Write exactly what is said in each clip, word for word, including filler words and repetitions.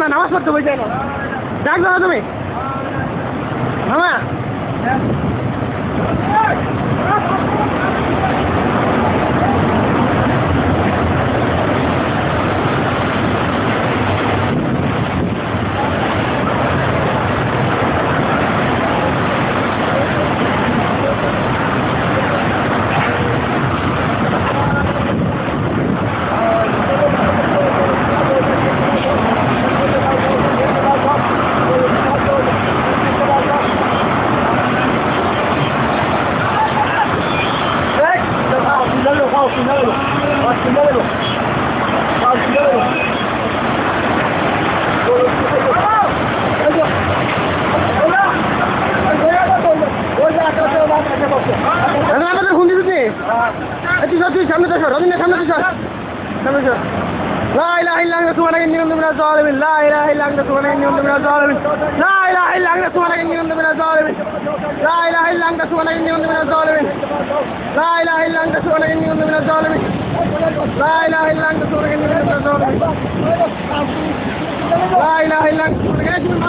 না নামাজ পড়তে বসে না ডাকবে না তুমি মামা Finalo, finalo, finalo. আমাদের হুন্দি দিতে তুই তুই সামনে তো রবীন্দ্র সামনে তো সামনে لا إله إلا أنت سبحانك إني كنت من الظالمين لا إله إلا أنت سبحانك إني كنت من الظالمين لا إله إلا أنت سبحانك إني كنت من الظالمين لا إله إلا أنت سبحانك إني كنت من الظالمين لا إله إلا أنت سبحانك إني كنت من الظالمين لا إله إلا أنت سبحانك إني كنت من الظالمين لا إله إلا أنت سبحانك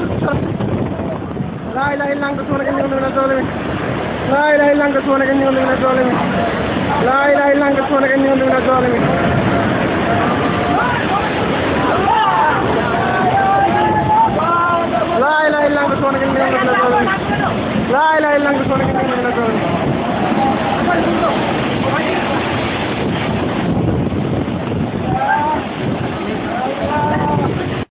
لا إله إلا أنت سبحانك إني كنت من الظالمين لا إله إلا أنت سبحانك إني كنت من الظالمين لا إله إلا أنت سبحانك إني كنت من الظالمين